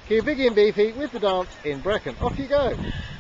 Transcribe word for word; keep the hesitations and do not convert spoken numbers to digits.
Keep Biggie and Beefy with the dance in Brecon. Off you go.